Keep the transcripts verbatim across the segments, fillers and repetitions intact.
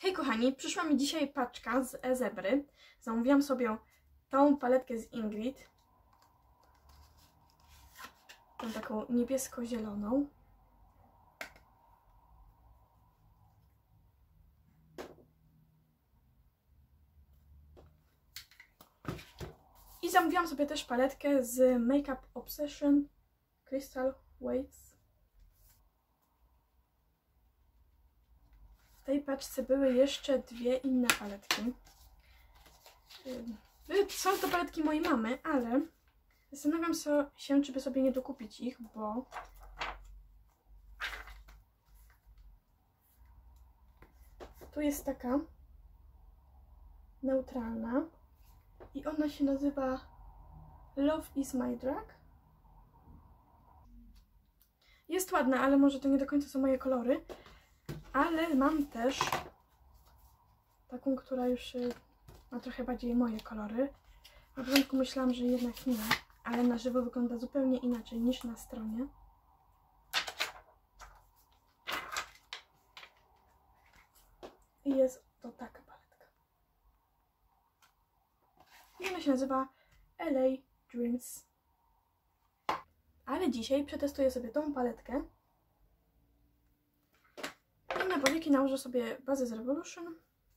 Hej kochani, przyszła mi dzisiaj paczka z eZebry. Zamówiłam sobie tą paletkę z Ingrid. Tą taką niebiesko-zieloną. I zamówiłam sobie też paletkę z Make Up Obsession Crystal Weights. W tej paczce były jeszcze dwie inne paletki. Są to paletki mojej mamy, ale zastanawiam się, czy by sobie nie dokupić ich, bo tu jest taka neutralna i ona się nazywa Love is my drug. Jest ładna, ale może to nie do końca są moje kolory. Ale mam też taką, która już ma trochę bardziej moje kolory. Na początku myślałam, że jednak nie, ale na żywo wygląda zupełnie inaczej niż na stronie. I jest to taka paletka. I ona się nazywa L A Dreams. Ale dzisiaj przetestuję sobie tą paletkę. I na powieki nałożę sobie bazę z Revolution.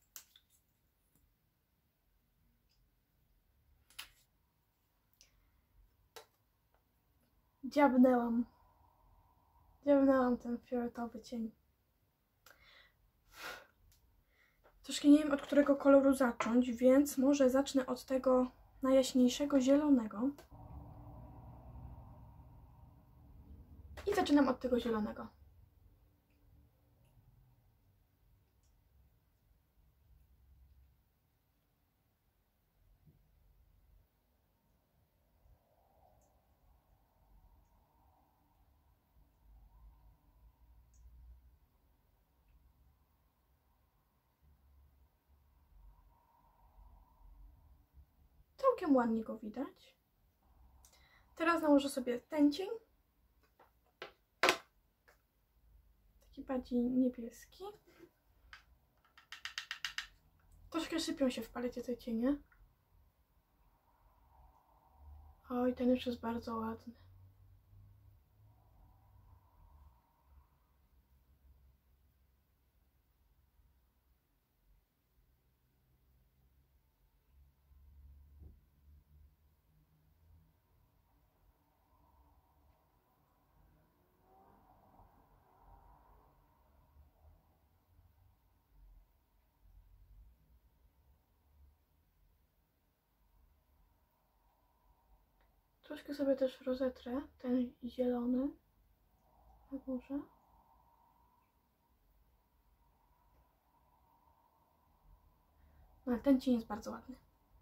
Dziabnęłam. Dziabnęłam ten fioletowy cień. Troszkę nie wiem, od którego koloru zacząć, więc może zacznę od tego najjaśniejszego zielonego. I zaczynam od tego zielonego. Całkiem ładnie go widać. Teraz nałożę sobie ten cień. Taki bardziej niebieski. Troszkę sypią się w palecie te cienie. Oj, ten już jest bardzo ładny. Troszkę sobie też rozetrę ten zielony na górze. No ale ten cień jest bardzo ładny.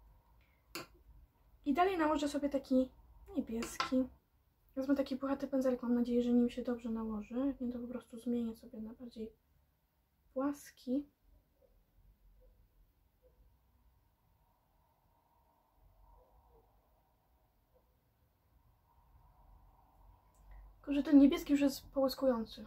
I dalej nałożę sobie taki niebieski. Wezmę taki puchaty pędzelek, mam nadzieję, że nim się dobrze nałoży. Jak nie, to po prostu zmienię sobie na bardziej płaski. Tylko że ten niebieski już jest połyskujący.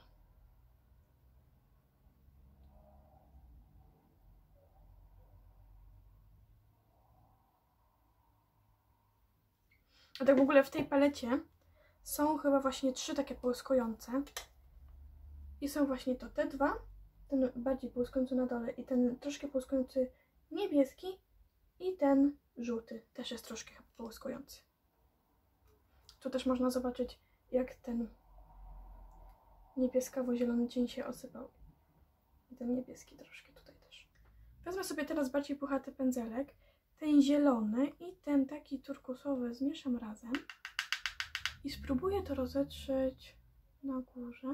A tak w ogóle w tej palecie są chyba właśnie trzy takie połyskujące. I są właśnie to te dwa. Ten bardziej połyskujący na dole i ten troszkę połyskujący niebieski. I ten żółty też jest troszkę połyskujący. Tu też można zobaczyć, jak ten niebieskawo-zielony cień się osypał. I ten niebieski troszkę tutaj też. Wezmę sobie teraz bardziej puchaty pędzelek. Ten zielony i ten taki turkusowy zmieszam razem. I spróbuję to rozetrzeć na górze.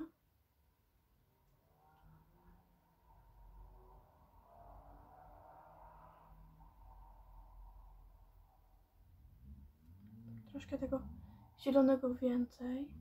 Troszkę tego zielonego więcej.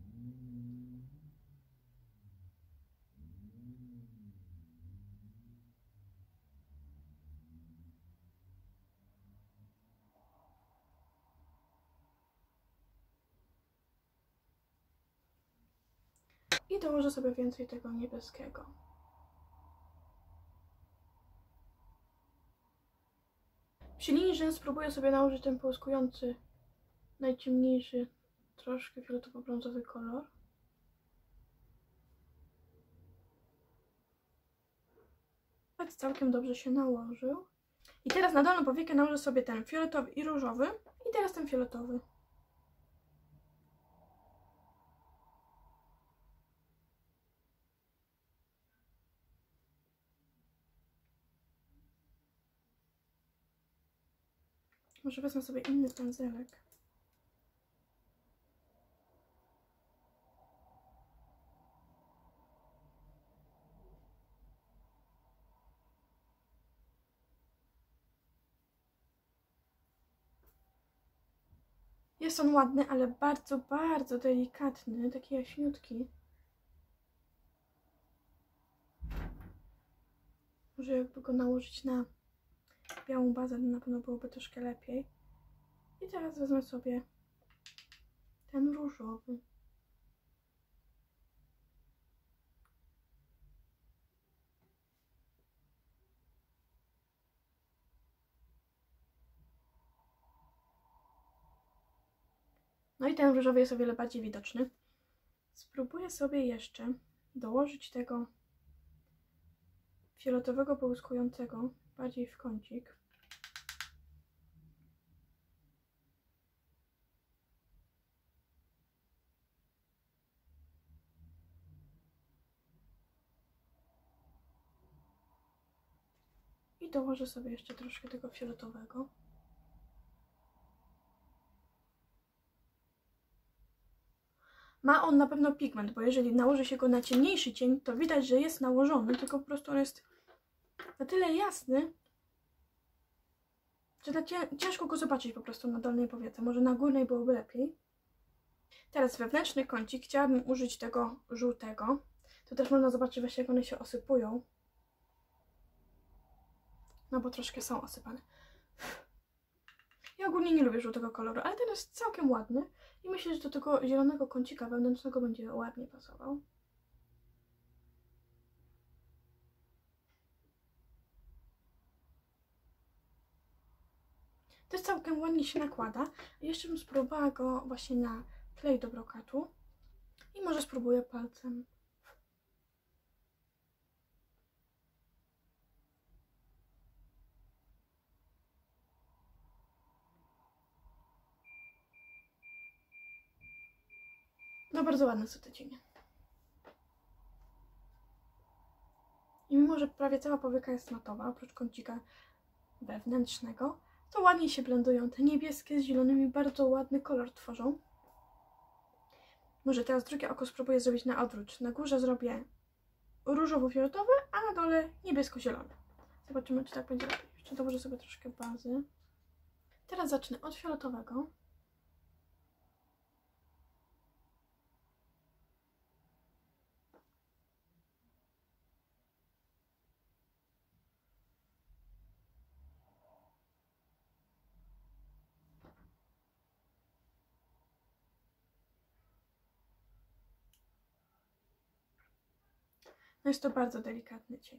I dołożę sobie więcej tego niebieskiego. Przy linii rzęs spróbuję sobie nałożyć ten połyskujący, najciemniejszy, troszkę fioletowo-brązowy kolor. Tak całkiem dobrze się nałożył. I teraz na dolną powiekę nałożę sobie ten fioletowy i różowy. I teraz ten fioletowy. Może wezmę sobie inny pędzelek. Jest on ładny, ale bardzo, bardzo delikatny, taki jaśniutki. Może jakby go nałożyć na białą bazę, na pewno byłoby troszkę lepiej. I teraz wezmę sobie ten różowy. No i ten różowy jest o wiele bardziej widoczny. Spróbuję sobie jeszcze dołożyć tego fioletowego połyskującego bardziej w kącik. I dołożę sobie jeszcze troszkę tego fioletowego. Ma on na pewno pigment, bo jeżeli nałoży się go na ciemniejszy cień, to widać, że jest nałożony, tylko po prostu on jest na tyle jasny, że tak ciężko go zobaczyć po prostu na dolnej powiece. Może na górnej byłoby lepiej. Teraz wewnętrzny kącik chciałabym użyć tego żółtego. To też można zobaczyć właśnie, jak one się osypują. No bo troszkę są osypane. Ja ogólnie nie lubię żółtego koloru, ale ten jest całkiem ładny. I myślę, że do tego zielonego kącika wewnętrznego będzie ładnie pasował. Też całkiem ładnie się nakłada. I jeszcze bym spróbowała go właśnie na klej do brokatu. I może spróbuję palcem. No bardzo ładne są te cienie. I mimo, że prawie cała powieka jest matowa, oprócz kącika wewnętrznego, to ładnie się blendują. Te niebieskie z zielonymi bardzo ładny kolor tworzą. Może teraz drugie oko spróbuję zrobić na odwrót. Na górze zrobię różowo-fioletowy, a na dole niebiesko-zielony. Zobaczymy, czy tak będzie lepiej. Jeszcze dołożę sobie troszkę bazy. Teraz zacznę od fioletowego. No jest to bardzo delikatny cień.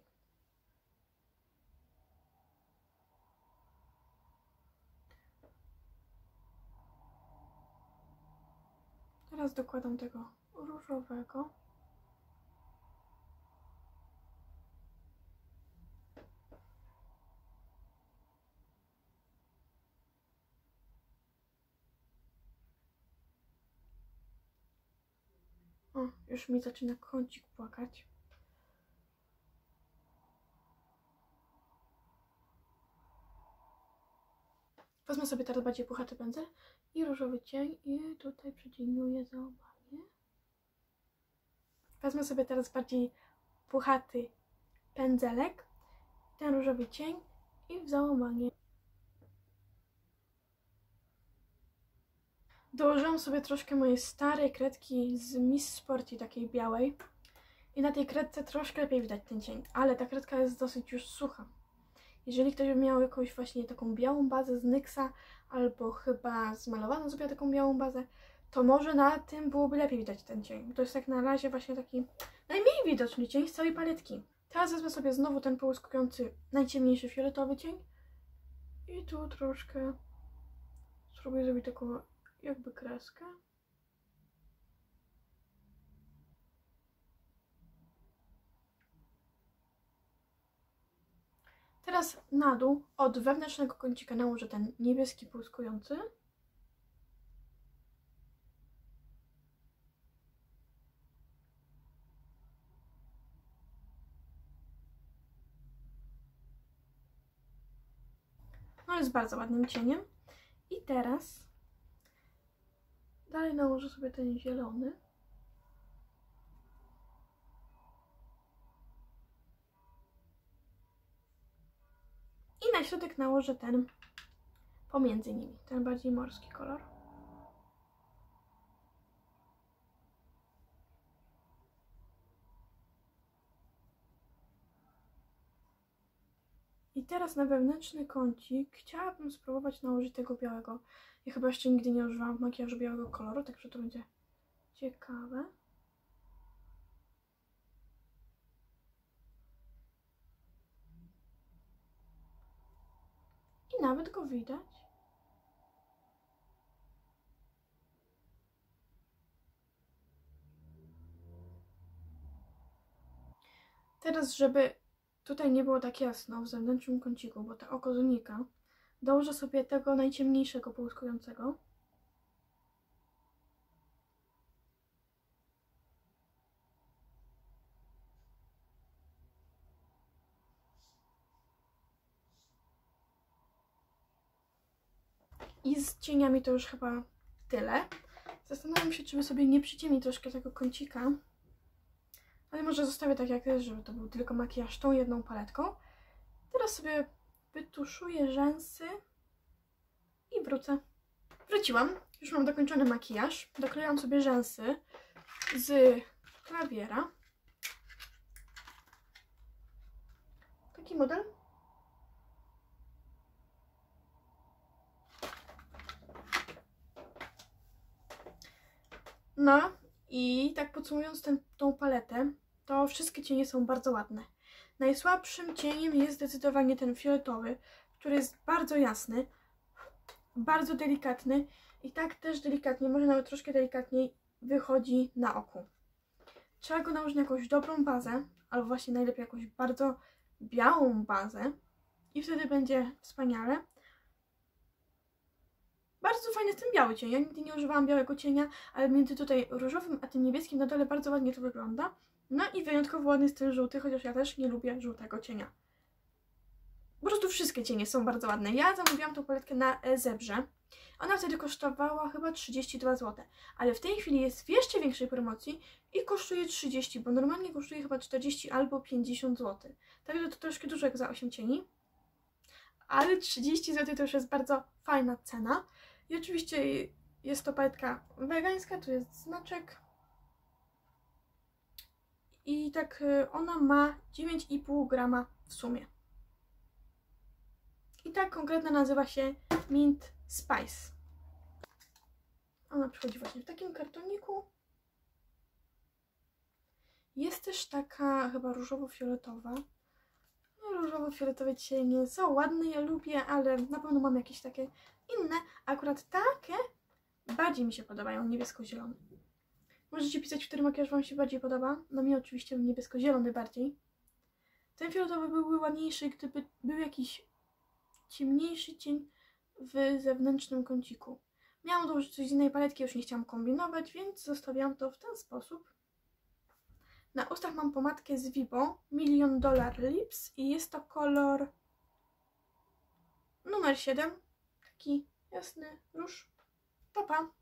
Teraz dokładam tego różowego. O, już mi zaczyna kącik płakać. Wezmę sobie teraz bardziej puchaty pędzel i różowy cień i tutaj przecieniuję załamanie. Wezmę sobie teraz bardziej puchaty pędzelek, ten różowy cień i w załamanie. Dołożyłam sobie troszkę mojej starej kredki z Miss Sporty, takiej białej. I na tej kredce troszkę lepiej widać ten cień, ale ta kredka jest dosyć już sucha. Jeżeli ktoś by miał jakąś właśnie taką białą bazę z Nyxa, albo chyba zmalowaną sobie taką białą bazę, to może na tym byłoby lepiej widać ten cień. To jest jak na razie właśnie taki najmniej widoczny cień z całej paletki. Teraz wezmę sobie znowu ten połyskujący, najciemniejszy fioletowy cień I tu troszkę spróbuję zrobić taką jakby kreskę. Teraz na dół od wewnętrznego kącika nałożę ten niebieski błyskujący. No jest bardzo ładnym cieniem. I teraz dalej nałożę sobie ten zielony. I na środek nałożę ten pomiędzy nimi, ten bardziej morski kolor. I teraz na wewnętrzny kącik chciałabym spróbować nałożyć tego białego. Ja chyba jeszcze nigdy nie używałam makijażu białego koloru, także to będzie ciekawe. I nawet go widać. Teraz, żeby tutaj nie było tak jasno w zewnętrznym kąciku, bo to oko zanika, dołożę sobie tego najciemniejszego połyskującego. I z cieniami to już chyba tyle. Zastanawiam się, czy by sobie nie przyciemnić troszkę tego kącika. Ale może zostawię tak jak jest, żeby to był tylko makijaż tą jedną paletką. Teraz sobie wytuszuję rzęsy i wrócę. Wróciłam. Już mam dokończony makijaż. Doklejam sobie rzęsy z klawiera. Taki model. No i tak podsumowując ten, tą paletę, to wszystkie cienie są bardzo ładne. Najsłabszym cieniem jest zdecydowanie ten fioletowy, który jest bardzo jasny, bardzo delikatny i tak też delikatnie, może nawet troszkę delikatniej wychodzi na oku. Trzeba go nałożyć na jakąś dobrą bazę, albo właśnie najlepiej jakąś bardzo białą bazę i wtedy będzie wspaniale. Bardzo fajny jest ten biały cień. Ja nigdy nie używałam białego cienia, ale między tutaj różowym a tym niebieskim na dole bardzo ładnie to wygląda. No i wyjątkowo ładny jest ten żółty, chociaż ja też nie lubię żółtego cienia. Po prostu wszystkie cienie są bardzo ładne. Ja zamówiłam tą paletkę na Zebrze. Ona wtedy kosztowała chyba trzydzieści dwa złote, ale w tej chwili jest w jeszcze większej promocji i kosztuje trzydzieści, bo normalnie kosztuje chyba czterdzieści albo pięćdziesiąt złotych. Także to troszkę dużo jak za osiem cieni. Ale trzydzieści złotych to już jest bardzo fajna cena. I oczywiście jest to paletka wegańska, tu jest znaczek. I tak ona ma dziewięć i pół grama w sumie. I tak konkretna nazywa się Mint Spice. Ona przychodzi właśnie w takim kartoniku. Jest też taka chyba różowo-fioletowa. No, różowo-fioletowe cienie są ładne, ja lubię, ale na pewno mam jakieś takie inne. Akurat takie bardziej mi się podobają, niebiesko-zielone. Możecie pisać, który makijaż wam się bardziej podoba. No mi oczywiście niebiesko-zielony bardziej. Ten fioletowy byłby ładniejszy, gdyby był jakiś ciemniejszy cień w zewnętrznym kąciku. Miałam dołożyć coś z innej paletki, już nie chciałam kombinować, więc zostawiłam to w ten sposób. Na ustach mam pomadkę z Vibo Million Dollar Lips i jest to kolor numer siedem. Taki jasny róż. Pa, pa!